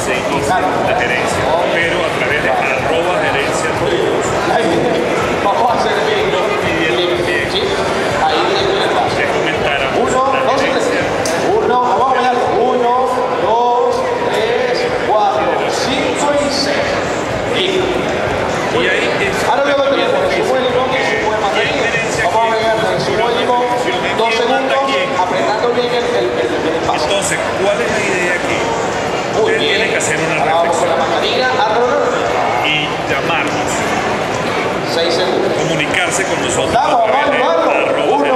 se inicia la gerencia, pero a través de @gerencia todos. Vamos a hacer bien. Sí. Ahí viene el paso. Les comentáramos 1, 2, 3. 1, vamos a ver. 1, 2, 3, 4, 5 y 6. Y ahí es. Ahora luego tenemos el zumo de limón y el zumo de mandarina. Vamos a ver el zumo de limón, 2 segundos, apretando bien el paso. Entonces, ¿cuál es la idea aquí? Muy Usted bien. tiene que hacer una Ahora vamos con reflexión la mandarina, y llamarnos, 6 segundos. comunicarse con nosotros Vamos, a través de vamos, vamos.